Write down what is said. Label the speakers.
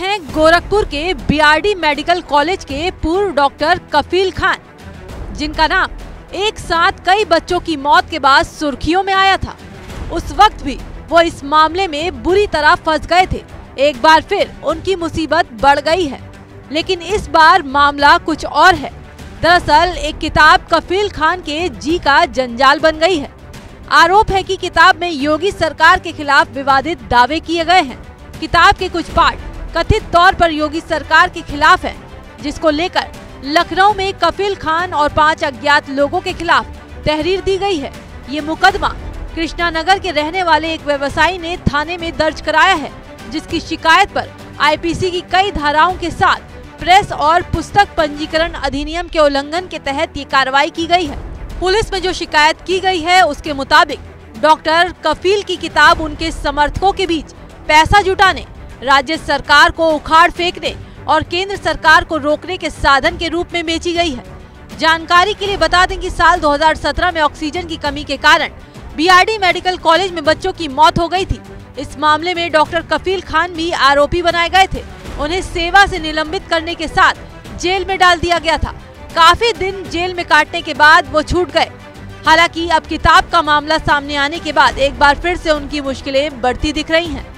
Speaker 1: हैं गोरखपुर के BRD medical college के पूर्व डॉक्टर कफील खान, जिनका नाम एक साथ कई बच्चों की मौत के बाद सुर्खियों में आया था। उस वक्त भी वो इस मामले में बुरी तरह फंस गए थे। एक बार फिर उनकी मुसीबत बढ़ गई है, लेकिन इस बार मामला कुछ और है। दरअसल एक किताब कफील खान के जी का जंजाल बन गई है। आरोप है कि किताब में योगी सरकार के खिलाफ विवादित दावे किए गए हैं। किताब के कुछ पार्ट कथित तौर पर योगी सरकार के खिलाफ हैं, जिसको लेकर लखनऊ में कफील खान और 5 अज्ञात लोगों के खिलाफ तहरीर दी गई है। ये मुकदमा कृष्णानगर के रहने वाले एक व्यवसायी ने थाने में दर्ज कराया है, जिसकी शिकायत पर आईपीसी की कई धाराओं के साथ प्रेस और पुस्तक पंजीकरण अधिनियम के उल्लंघन के तहत ये कार्रवाई की गई है। पुलिस में जो शिकायत की गई है उसके मुताबिक डॉक्टर कफील की किताब उनके समर्थकों के बीच पैसा जुटाने, राज्य सरकार को उखाड़ फेंकने और केंद्र सरकार को रोकने के साधन के रूप में बेची गई है। जानकारी के लिए बता दें कि साल 2017 में ऑक्सीजन की कमी के कारण बीआरडी मेडिकल कॉलेज में बच्चों की मौत हो गई थी। इस मामले में डॉक्टर कफील खान भी आरोपी बनाए गए थे। उन्हें सेवा से निलंबित करने के साथ जेल में डाल दिया गया था। काफी दिन जेल में काटने के बाद वो छूट गए। हालांकि अब किताब का मामला सामने आने के बाद एक बार फिर से उनकी मुश्किलें बढ़ती दिख रही हैं।